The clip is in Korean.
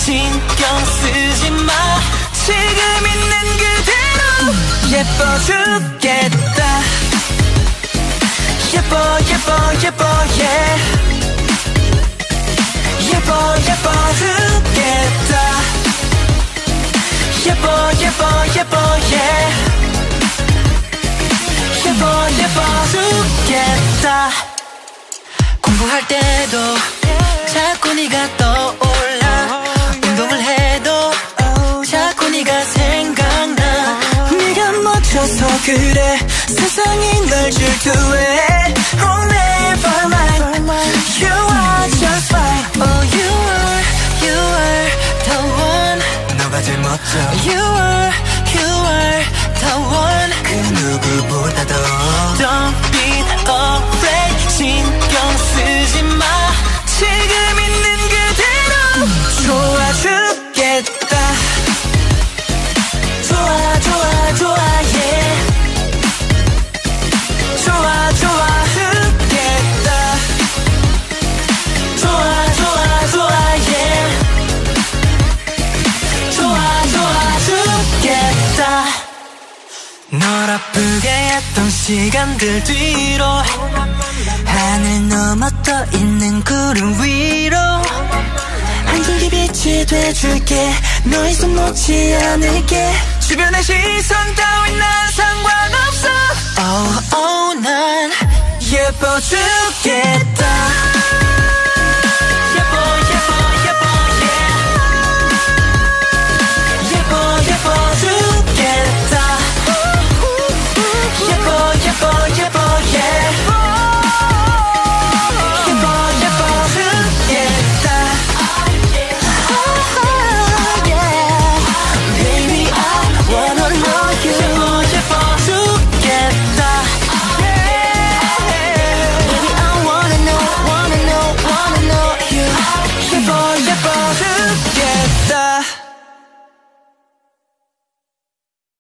신경 쓰지 마. 지금 있는 그대로 예뻐 죽겠다. 예뻐 예뻐 예뻐 yeah. 예뻐 예뻐 죽겠다. 예뻐 예뻐 예뻐 yeah. 예뻐 예뻐 죽겠다. 공부할 때도 자꾸 네가 떠올라. 운동을 해도 자꾸 네가 생각나. 네가 멋져서 그래 세상이 널 질투해. Oh never mind, you are just fine. Oh you are the one. 너가 제일 멋져. You are the one. 그 누구보다도 Don't be afraid. 신경 쓰지 마. 지금 있는 그대로 좋아 죽겠다. 좋아 좋아 좋아 yeah. 좋아 좋아 죽겠다. 좋아 좋아 좋아 yeah. 좋아 좋아 죽겠다. 널 아프게 했던 시간들 뒤로 하늘 넘어 떠 있는 구름 위로 한 줄기 빛이 돼줄게. 너의 손 놓지 않을게. 주변의 시선 따윈 난 상관없어. Oh oh 난 예뻐 죽겠다.